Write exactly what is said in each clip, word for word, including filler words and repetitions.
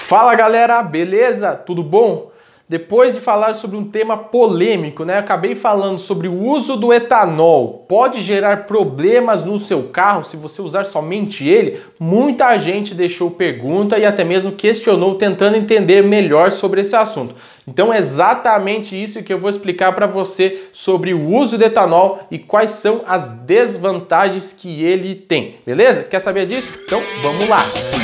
Fala galera, beleza? Tudo bom? Depois de falar sobre um tema polêmico, né? Acabei falando sobre o uso do etanol. Pode gerar problemas no seu carro se você usar somente ele? Muita gente deixou pergunta e até mesmo questionou tentando entender melhor sobre esse assunto. Então é exatamente isso que eu vou explicar para você sobre o uso do etanol e quais são as desvantagens que ele tem, beleza? Quer saber disso? Então vamos lá!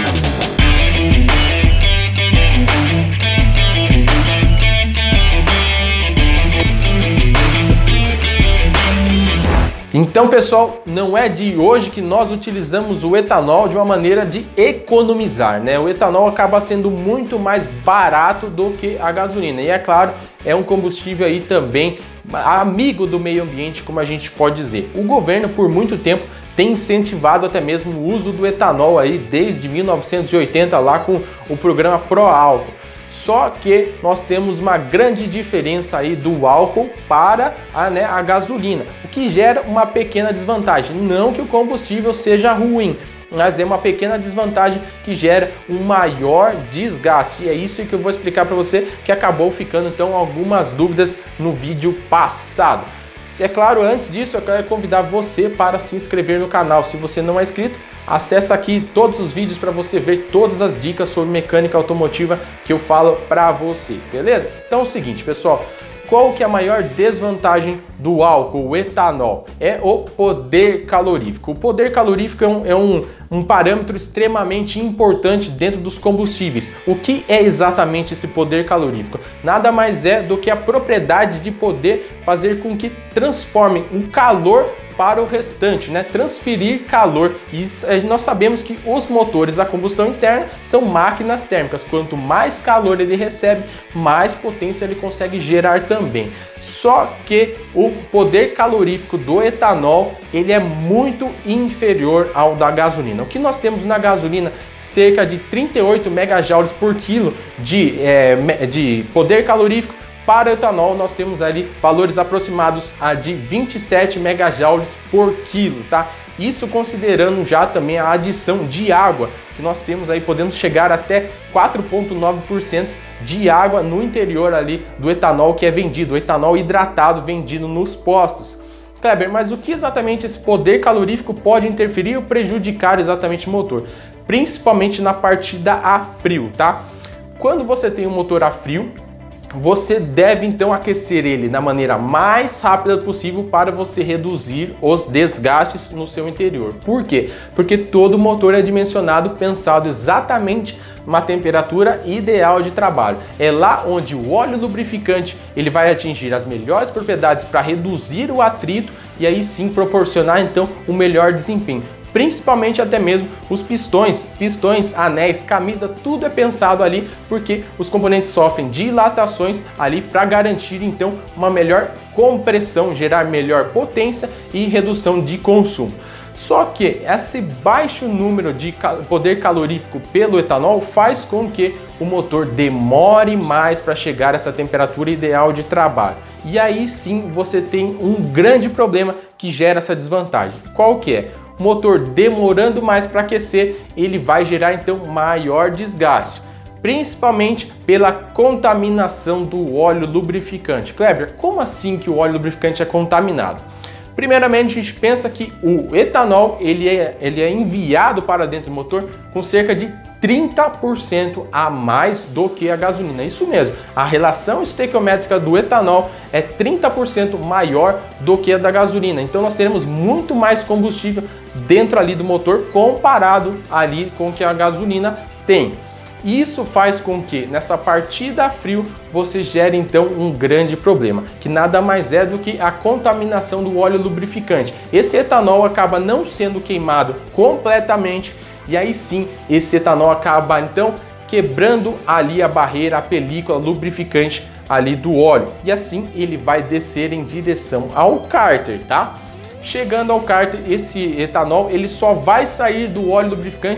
Então, pessoal, não é de hoje que nós utilizamos o etanol de uma maneira de economizar, né? O etanol acaba sendo muito mais barato do que a gasolina. E é claro, é um combustível aí também amigo do meio ambiente, como a gente pode dizer. O governo, por muito tempo, tem incentivado até mesmo o uso do etanol aí desde mil novecentos e oitenta lá com o programa Proálcool. Só que nós temos uma grande diferença aí do álcool para a, né, a gasolina, o que gera uma pequena desvantagem. Não que o combustível seja ruim, mas é uma pequena desvantagem que gera um maior desgaste. E é isso que eu vou explicar para você, que acabou ficando então algumas dúvidas no vídeo passado. É claro, antes disso eu quero convidar você para se inscrever no canal. Se você não é inscrito, acessa aqui todos os vídeos para você ver todas as dicas sobre mecânica automotiva que eu falo para você, beleza? Então é o seguinte, pessoal, qual que é a maior desvantagem do álcool, o etanol? É o poder calorífico. O poder calorífico é um, é um, um parâmetro extremamente importante dentro dos combustíveis. O que é exatamente esse poder calorífico? Nada mais é do que a propriedade de poder fazer com que transforme o calor para o restante, né? Transferir calor. E nós sabemos que os motores a combustão interna são máquinas térmicas. Quanto mais calor ele recebe, mais potência ele consegue gerar também. Só que o poder calorífico do etanol ele é muito inferior ao da gasolina. O que nós temos na gasolina? Cerca de trinta e oito megajoules por quilo de, é, de poder calorífico. Para o etanol, nós temos ali valores aproximados a de vinte e sete megajoules por quilo, tá? Isso considerando já também a adição de água, que nós temos aí, podemos chegar até quatro vírgula nove por cento de água no interior ali do etanol que é vendido, o etanol hidratado vendido nos postos. Kleber, mas o que exatamente esse poder calorífico pode interferir ou prejudicar exatamente o motor? Principalmente na partida a frio, tá? Quando você tem um motor a frio, você deve então aquecer ele da maneira mais rápida possível para você reduzir os desgastes no seu interior. Por quê? Porque todo motor é dimensionado, pensado exatamente uma temperatura ideal de trabalho. É lá onde o óleo lubrificante ele vai atingir as melhores propriedades para reduzir o atrito e aí sim proporcionar então o melhor desempenho. Principalmente até mesmo os pistões, pistões, anéis, camisa, tudo é pensado ali porque os componentes sofrem dilatações ali para garantir então uma melhor compressão, gerar melhor potência e redução de consumo. Só que esse baixo número de poder calorífico pelo etanol faz com que o motor demore mais para chegar a essa temperatura ideal de trabalho. E aí sim você tem um grande problema que gera essa desvantagem. Qual que é? O motor demorando mais para aquecer, ele vai gerar então maior desgaste, principalmente pela contaminação do óleo lubrificante. Kleber, como assim que o óleo lubrificante é contaminado? Primeiramente, a gente pensa que o etanol ele é, ele é enviado para dentro do motor com cerca de trinta por cento a mais do que a gasolina. Isso mesmo, a relação estequiométrica do etanol é trinta por cento maior do que a da gasolina. Então nós teremos muito mais combustível dentro ali do motor comparado ali com o que a gasolina tem. Isso faz com que nessa partida a frio você gere então um grande problema, que nada mais é do que a contaminação do óleo lubrificante. Esse etanol acaba não sendo queimado completamente e aí sim esse etanol acaba então quebrando ali a barreira, a película lubrificante ali do óleo e assim ele vai descer em direção ao cárter, tá? Chegando ao cárter, esse etanol ele só vai sair do óleo lubrificante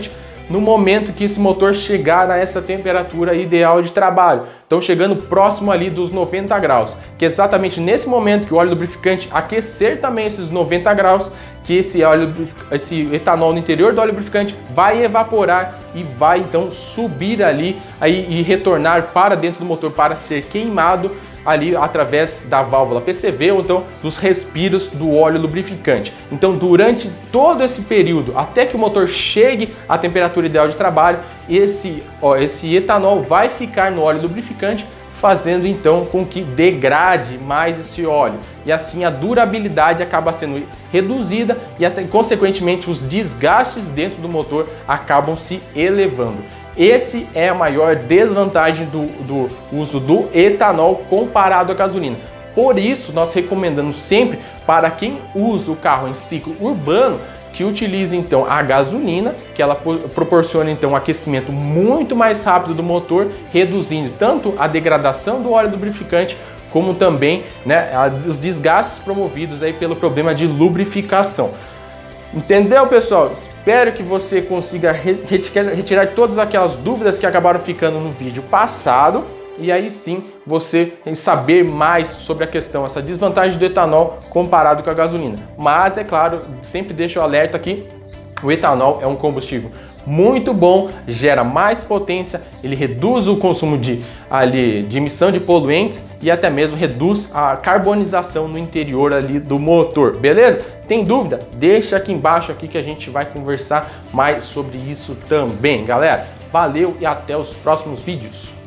no momento que esse motor chegar a essa temperatura ideal de trabalho. Então chegando próximo ali dos noventa graus, que é exatamente nesse momento que o óleo lubrificante aquecer também esses noventa graus, que esse óleo, esse etanol no interior do óleo lubrificante vai evaporar e vai então subir ali aí, e retornar para dentro do motor para ser queimado ali através da válvula P C V ou então dos respiros do óleo lubrificante. Então durante todo esse período, até que o motor chegue à temperatura ideal de trabalho, esse, ó, esse etanol vai ficar no óleo lubrificante, fazendo então com que degrade mais esse óleo e assim a durabilidade acaba sendo reduzida e até, consequentemente os desgastes dentro do motor acabam se elevando. Esse é a maior desvantagem do, do uso do etanol comparado à gasolina. Por isso nós recomendamos sempre para quem usa o carro em ciclo urbano que utilize então a gasolina, que ela proporciona então um aquecimento muito mais rápido do motor, reduzindo tanto a degradação do óleo lubrificante como também, né, os desgastes promovidos aí pelo problema de lubrificação. Entendeu, pessoal? Espero que você consiga retirar todas aquelas dúvidas que acabaram ficando no vídeo passado e aí sim você saber mais sobre a questão, essa desvantagem do etanol comparado com a gasolina. Mas é claro, sempre deixo o alerta aqui, o etanol é um combustível muito bom, gera mais potência, ele reduz o consumo de, ali, de emissão de poluentes e até mesmo reduz a carbonização no interior ali do motor, beleza? Tem dúvida? Deixa aqui embaixo aqui que a gente vai conversar mais sobre isso também, galera. Valeu e até os próximos vídeos.